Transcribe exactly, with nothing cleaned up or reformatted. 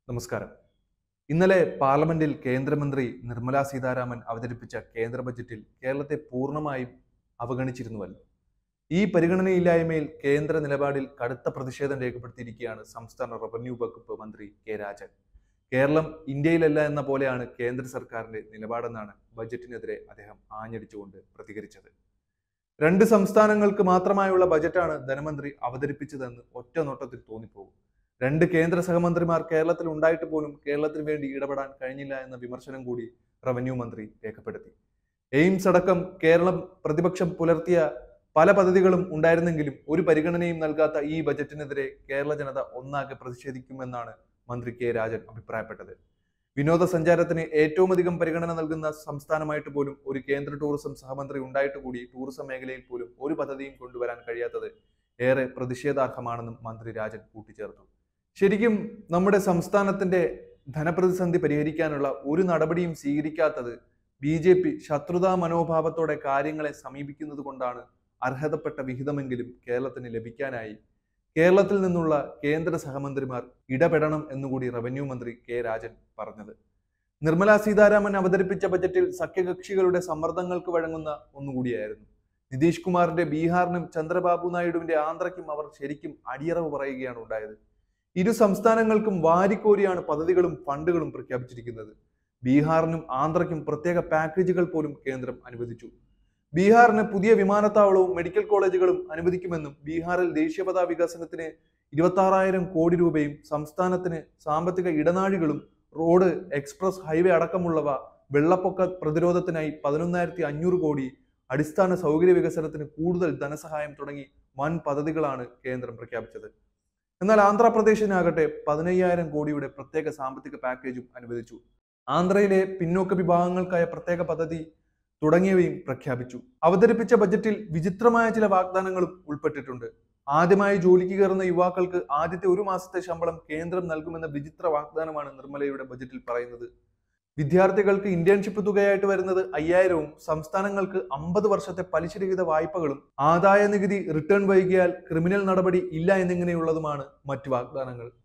നമസ്കാരം. ഇന്നലെ പാർലമെന്റിൽ കേന്ദ്രമന്ത്രി നിർമ്മല സീതാരാമൻ അവതരിപ്പിച്ച കേന്ദ്ര ബജറ്റിൽ കേരളത്തെ പൂർണ്ണമായും അവഗണിച്ചിരുന്നുവല്ലോ. ഈ പരിഗണനയില്ലായ്മയിൽ കേന്ദ്ര നിലപാടിൽ കടുത്ത പ്രതിഷേധം രേഖപ്പെടുത്തിയിരിക്കുകയാണ് സംസ്ഥാന റവന്യൂ വകുപ്പ് മന്ത്രി കെ രാജൻ. കേരളം ഇന്ത്യയിലല്ല എന്ന പോലെയാണ് കേന്ദ്ര സർക്കാരിന്റെ നിലപാടെന്നാണ് ബജറ്റിനെതിരെ അദ്ദേഹം ആഞ്ഞടിച്ചുകൊണ്ട് പ്രതികരിച്ചത്. രണ്ട് സംസ്ഥാനങ്ങൾക്ക് മാത്രമായുള്ള ബജറ്റാണ് ധനമന്ത്രി അവതരിപ്പിച്ചതെന്ന് ഒറ്റ നോട്ടത്തിൽ തോന്നിപ്പോകും. രണ്ട് കേന്ദ്ര സഹമന്ത്രിമാർ കേരളത്തിൽ ഉണ്ടായിട്ട് പോലും കേരളത്തിന് വേണ്ടി ഇടപെടാൻ കഴിഞ്ഞില്ല എന്ന വിമർശനം കൂടി റവന്യൂ മന്ത്രി രേഖപ്പെടുത്തി. എയിംസ് അടക്കം കേരളം പ്രതിപക്ഷം പുലർത്തിയ പല പദ്ധതികളും ഉണ്ടായിരുന്നെങ്കിലും ഒരു പരിഗണനയും നൽകാത്ത ഈ ബജറ്റിനെതിരെ കേരള ജനത ഒന്നാകെ പ്രതിഷേധിക്കുമെന്നാണ് മന്ത്രി കെ രാജൻ അഭിപ്രായപ്പെട്ടത്. വിനോദസഞ്ചാരത്തിന് ഏറ്റവും അധികം പരിഗണന നൽകുന്ന സംസ്ഥാനമായിട്ട് പോലും ഒരു കേന്ദ്ര ടൂറിസം സഹമന്ത്രി ഉണ്ടായിട്ട് കൂടി ടൂറിസം മേഖലയിൽ പോലും ഒരു പദ്ധതിയും കൊണ്ടുവരാൻ കഴിയാത്തത് ഏറെ പ്രതിഷേധാർഹമാണെന്നും മന്ത്രി രാജൻ കൂട്ടിച്ചേർത്തു. ശരിക്കും നമ്മുടെ സംസ്ഥാനത്തിന്റെ ധനപ്രതിസന്ധി പരിഹരിക്കാനുള്ള ഒരു നടപടിയും സ്വീകരിക്കാത്തത് ബി ജെ പി ശത്രുതാ മനോഭാവത്തോടെ കാര്യങ്ങളെ സമീപിക്കുന്നത് കൊണ്ടാണ് അർഹതപ്പെട്ട വിഹിതമെങ്കിലും കേരളത്തിന് ലഭിക്കാനായി കേരളത്തിൽ നിന്നുള്ള കേന്ദ്ര സഹമന്ത്രിമാർ ഇടപെടണം എന്നുകൂടി റവന്യൂ മന്ത്രി കെ രാജൻ പറഞ്ഞത്. നിർമ്മല സീതാരാമൻ അവതരിപ്പിച്ച ബജറ്റിൽ സഖ്യകക്ഷികളുടെ സമ്മർദ്ദങ്ങൾക്ക് വഴങ്ങുന്ന ഒന്നുകൂടിയായിരുന്നു. നിതീഷ് കുമാറിന്റെ ബീഹാറിനും ചന്ദ്രബാബു നായിഡുവിന്റെ ആന്ധ്രയ്ക്കും അവർ ശരിക്കും അടിയറവ് പറയുകയാണ് ഉണ്ടായത്. ഇരു സംസ്ഥാനങ്ങൾക്കും വാരിക്കോരിയാണ് പദ്ധതികളും ഫണ്ടുകളും പ്രഖ്യാപിച്ചിരിക്കുന്നത്. ബീഹാറിനും ആന്ധ്രയ്ക്കും പ്രത്യേക പാക്കേജുകൾ പോലും കേന്ദ്രം അനുവദിച്ചു. ബീഹാറിന് പുതിയ വിമാനത്താവളവും മെഡിക്കൽ കോളേജുകളും അനുവദിക്കുമെന്നും ബീഹാറിൽ ദേശീയപാത വികസനത്തിന് ഇരുപത്തി ആറായിരം കോടി രൂപയും സംസ്ഥാനത്തിന് സാമ്പത്തിക ഇടനാഴികളും റോഡ്, എക്സ്പ്രസ് ഹൈവേ അടക്കമുള്ളവ, വെള്ളപ്പൊക്ക പ്രതിരോധത്തിനായി പതിനൊന്നായിരത്തി അഞ്ഞൂറ് കോടി, അടിസ്ഥാന സൗകര്യ വികസനത്തിന് കൂടുതൽ ധനസഹായം തുടങ്ങി വൻ പദ്ധതികളാണ് കേന്ദ്രം പ്രഖ്യാപിച്ചത്. എന്നാൽ ആന്ധ്രാപ്രദേശിനാകട്ടെ പതിനയ്യായിരം കോടിയുടെ പ്രത്യേക സാമ്പത്തിക പാക്കേജും അനുവദിച്ചു. ആന്ധ്രയിലെ പിന്നോക്ക വിഭാഗങ്ങൾക്കായ പ്രത്യേക പദ്ധതി തുടങ്ങിയവയും പ്രഖ്യാപിച്ചു. അവതരിപ്പിച്ച ബജറ്റിൽ വിചിത്രമായ ചില വാഗ്ദാനങ്ങളും ഉൾപ്പെട്ടിട്ടുണ്ട്. ആദ്യമായി ജോലിക്ക് കയറുന്ന യുവാക്കൾക്ക് ആദ്യത്തെ ഒരു മാസത്തെ ശമ്പളം കേന്ദ്രം നൽകുമെന്ന വിചിത്ര വാഗ്ദാനമാണ് നിർമ്മലയുടെ ബജറ്റിൽ പറയുന്നത്. വിദ്യാർത്ഥികൾക്ക് ഇന്റേൺഷിപ്പ് തുകയായിട്ട് വരുന്നത് അയ്യായിരവും സംസ്ഥാനങ്ങൾക്ക് അമ്പത് വർഷത്തെ പലിശരഹിത വായ്പകളും ആദായ നികുതി റിട്ടേൺ വൈകിയാൽ ക്രിമിനൽ നടപടി ഇല്ല എന്നിങ്ങനെയുള്ളതുമാണ് മറ്റു വാഗ്ദാനങ്ങൾ.